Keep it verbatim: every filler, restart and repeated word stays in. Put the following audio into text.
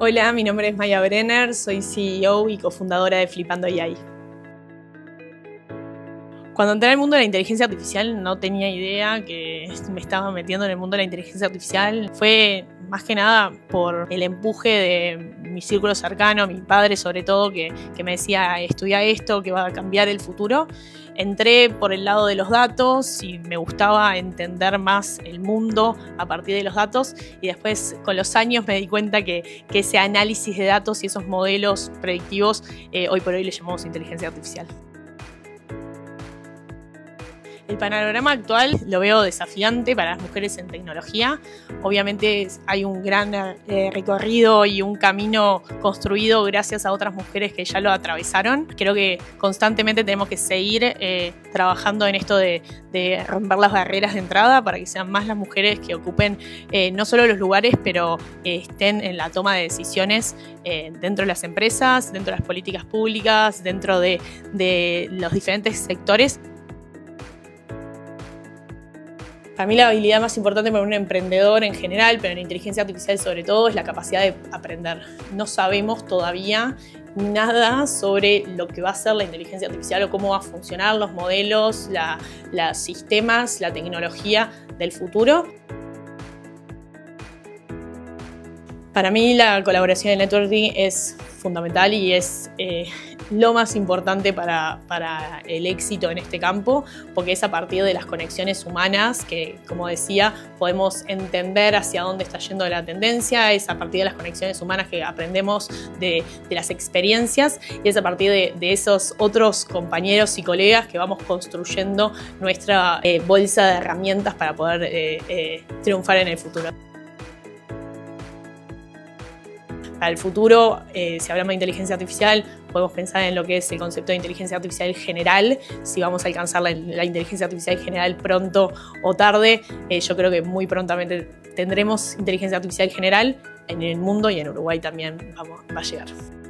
Hola, mi nombre es Maya Brenner, soy C E O y cofundadora de Flipando A I. Cuando entré al mundo de la inteligencia artificial no tenía idea que me estaba metiendo en el mundo de la inteligencia artificial. Fue más que nada por el empuje de mi círculo cercano, mi padre sobre todo, que, que me decía estudia esto, que va a cambiar el futuro. Entré por el lado de los datos y me gustaba entender más el mundo a partir de los datos, y después con los años me di cuenta que, que ese análisis de datos y esos modelos predictivos eh, hoy por hoy le llamamos inteligencia artificial. El panorama actual lo veo desafiante para las mujeres en tecnología. Obviamente hay un gran eh, recorrido y un camino construido gracias a otras mujeres que ya lo atravesaron. Creo que constantemente tenemos que seguir eh, trabajando en esto de, de romper las barreras de entrada para que sean más las mujeres que ocupen eh, no solo los lugares, pero eh, estén en la toma de decisiones eh, dentro de las empresas, dentro de las políticas públicas, dentro de, de los diferentes sectores. Para mí la habilidad más importante para un emprendedor en general, pero en inteligencia artificial sobre todo, es la capacidad de aprender. No sabemos todavía nada sobre lo que va a ser la inteligencia artificial o cómo va a funcionar los modelos, la, los sistemas, la tecnología del futuro. Para mí la colaboración de networking es fundamental y es eh, lo más importante para, para el éxito en este campo, porque es a partir de las conexiones humanas que, como decía, podemos entender hacia dónde está yendo la tendencia, es a partir de las conexiones humanas que aprendemos de, de las experiencias, y es a partir de, de esos otros compañeros y colegas que vamos construyendo nuestra eh, bolsa de herramientas para poder eh, eh, triunfar en el futuro. Para el futuro, eh, si hablamos de inteligencia artificial, podemos pensar en lo que es el concepto de inteligencia artificial general. Si vamos a alcanzar la, la inteligencia artificial general pronto o tarde, eh, yo creo que muy prontamente tendremos inteligencia artificial general en el mundo, y en Uruguay también vamos, va a llegar.